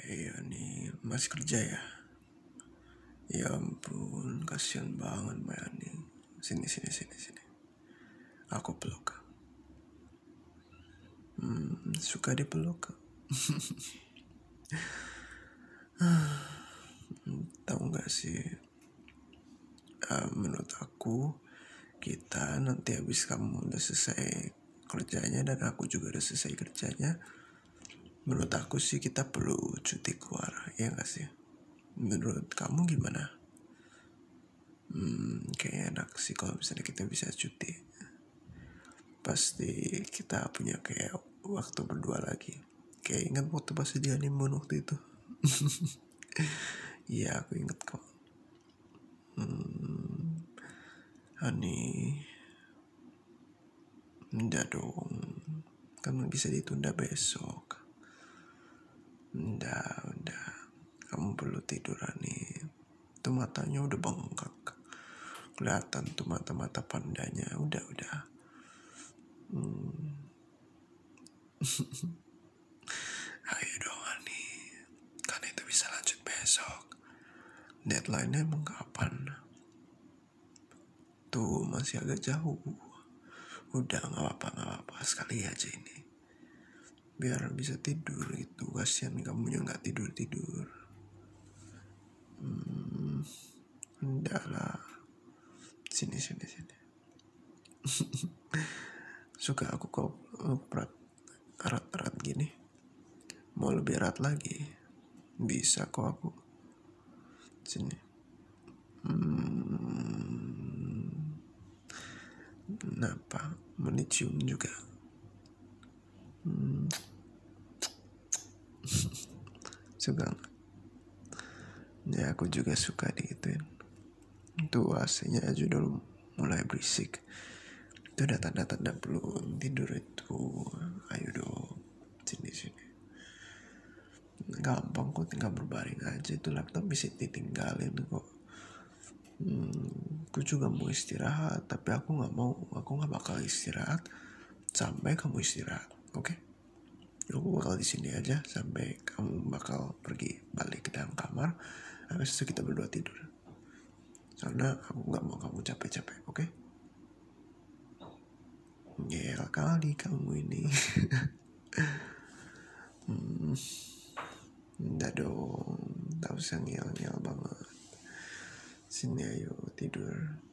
Iya nih, masih kerja ya? Ya ampun, kasihan banget Mbak Yani. Sini. Aku peluk. Suka dipeluk. Tahu nggak sih? Menurut aku, kita nanti habis kamu udah selesai kerjanya dan aku juga udah selesai kerjanya. Menurut aku sih kita perlu cuti keluar, ya nggak sih? Menurut kamu gimana? Kayak enak sih kalau misalnya kita bisa cuti. Pasti kita punya kayak waktu berdua lagi. Kayak ingat waktu pas di honeymoon waktu itu. Iya, aku inget kok. Honey, enggak dong, kan bisa ditunda besok. Udah, kamu perlu tidur Hani. Itu matanya udah bengkak, kelihatan tuh mata-mata pandanya. Udah. Ayo dong Hani, kan itu bisa lanjut besok. Deadline-nya emang kapan? Tuh masih agak jauh. Udah nggak apa-apa, sekali aja ini. Biar bisa tidur itu, kasihan kamu yang nggak tidur. Udah lah, sini. Suka aku kok erat gini. Mau lebih erat lagi, bisa kok aku. Sini. Kenapa? Mau dicium juga. Suka nggak? Ya aku juga suka digituin. Tuh AC-nya aja udah mulai berisik. Itu ada tanda-tanda belum tidur itu. Ayo dong, sini. Gampang kok, tinggal berbaring aja. Itu laptop bisa ditinggalin kok. Aku juga mau istirahat, tapi aku nggak bakal istirahat sampai kamu istirahat, oke? Aku bakal di sini aja sampai kamu bakal pergi balik ke dalam kamar. Habis itu kita berdua tidur. Karena aku nggak mau kamu capek-capek, oke? Gel kali kamu ini. Udah dong, tak usah ngel-ngel banget. Sini ayo tidur.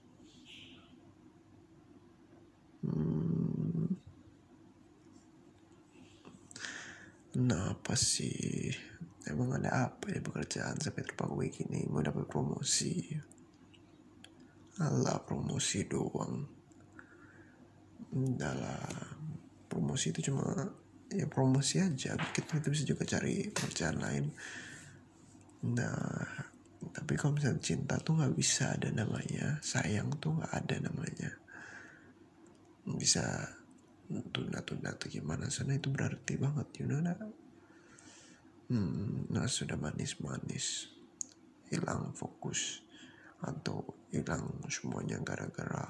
Kenapa sih? Emang ada apa ya pekerjaan sampai terpaku kayak gini? Mau dapat promosi? Alah, promosi doang. Udah lah, promosi itu cuma ya promosi aja. Kita bisa juga cari pekerjaan lain. Nah, tapi kalau misalnya cinta tuh nggak bisa ada namanya, sayang tuh nggak ada namanya. Bisa tunda-tunda tuh gimana? Soalnya itu berarti banget, you know that? Nah sudah manis-manis, hilang fokus atau hilang semuanya gara-gara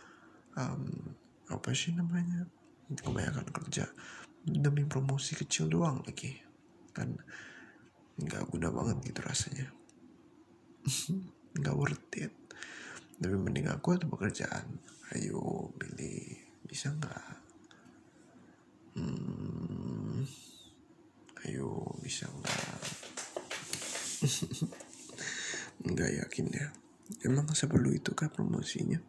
apa sih namanya, kebanyakan kerja demi promosi kecil doang lagi, kan nggak guna banget gitu rasanya. Nggak worth it. Tapi mending aku ada pekerjaan. Ayo pilih, bisa nggak? Ayo bisa nggak? Nggak yakin ya. Emang seperlu itu kah promosinya?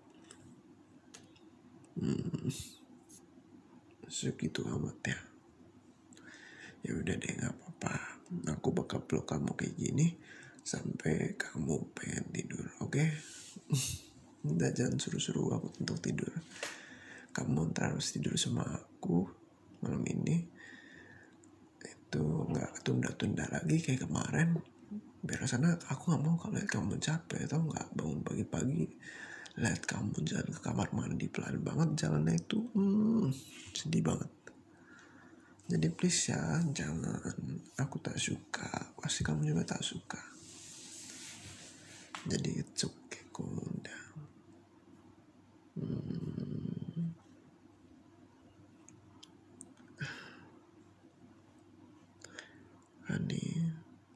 Segitu amat ya. Ya udah deh, nggak apa-apa. Aku bakal peluk kamu kayak gini sampai kamu pengen tidur, oke? Udah, jangan suruh-suruh aku untuk tidur. Kamu ntar harus tidur sama aku malam ini. Itu nggak tunda-tunda lagi kayak kemarin. Biar sana aku nggak mau kalau lihat kamu capek atau nggak bangun pagi-pagi lihat kamu jalan ke kamar mandi pelan banget jalannya itu, sedih banget. Jadi please ya, jangan. Aku tak suka, pasti kamu juga tak suka. Jadi it's okay, cool down. Honey,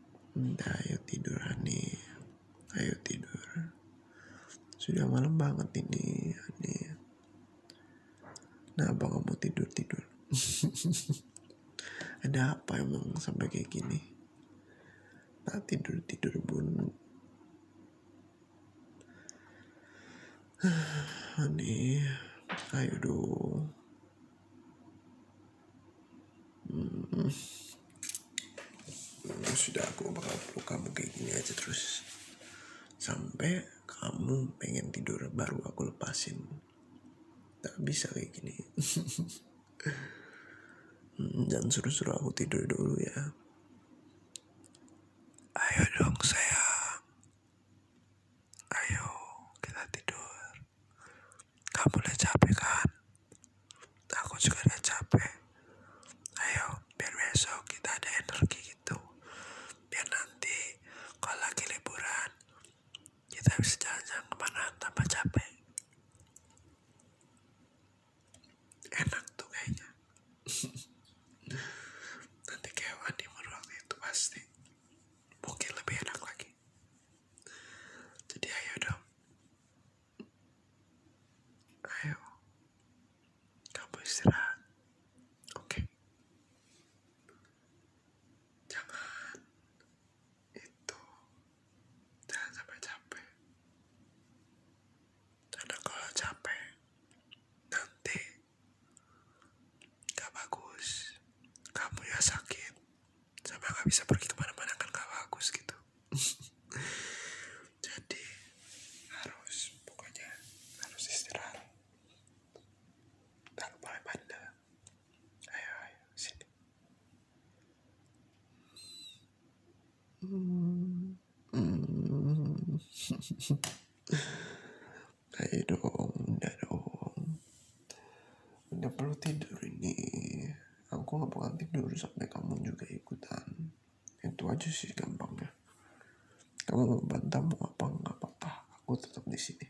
Sudah malam banget ini. Nah, abang kamu tidur. Ada apa emang sampai kayak gini? Nah, tidur bun. Ani, ayo dong. Sudah, aku bakal peluk kamu kayak gini aja terus sampai kamu pengen tidur, baru aku lepasin. Tak bisa kayak gini. Jangan suruh-suruh aku tidur dulu ya. Ayo dong sayang. Ayo kita tidur. Kamu udah capek kan? Aku juga udah capek. Ayo, biar besok kita ada energi gitu. Biar nanti kalau lagi liburan kita bisa jalan-jalan kemana tanpa capek. Enak tuh kayaknya. Nanti kayak honeymoon waktu itu pasti mungkin lebih enak lagi. Jadi ayo dong. Ayo. Kamu istirahat. Oke. Jangan sampai capek. Karena kalau capek nanti gak bagus. Kamu ya sakit. Sama gak bisa pergi kemana-mana kan gak bagus gitu. Jadi pokoknya harus istirahat. Tak boleh bandel. Ayo sini. Ayo dong, udah dong. Udah perlu tidur ini. Aku gak bakal tidur sampai kamu juga ikutan. Itu aja sih gampangnya. Kamu mau bantah mau apa nggak apa-apa. Aku tetap di sini.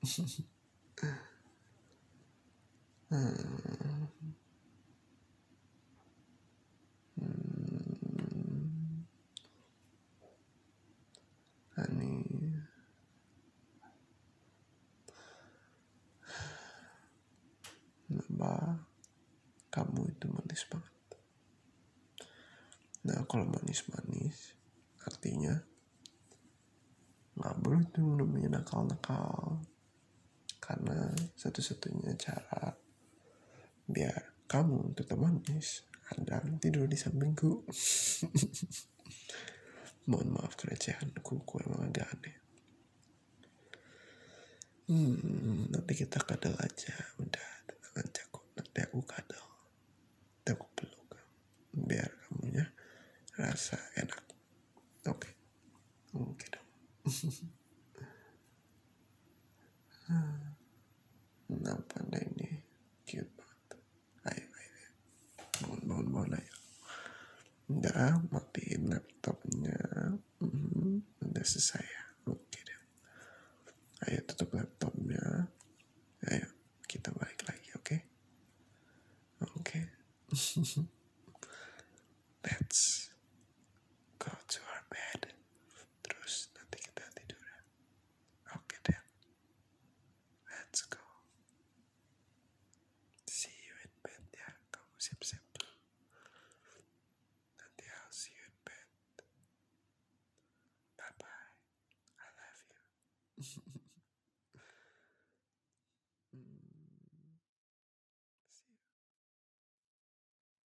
Ani, kenapa kamu itu manis banget? Nah, kalau manis-manis artinya nggak boleh tuh namanya nakal-nakal. Karena satu-satunya cara biar kamu tetap manis adalah tidur di sampingku. Mohon maaf kerecehanku, emang agak aneh. Nanti kita kadal aja, udah tenang aja kok. Nanti aku kadal, nanti aku peluk biar kamunya rasa enak. Oke dong. Kenapa anda ini cute banget? Ayo. Bangun ayo. Udah matiin laptopnya. Udah selesai ya. Oke deh. Ayo tutup laptopnya. Ayo kita balik lagi, oke? Oke. Let's go to our bed. Terus nanti kita tidur. Oke deh. Let's go. See you in bed ya. Kamu siap-siap. Nanti I'll see you in bed. Bye-bye. I love you.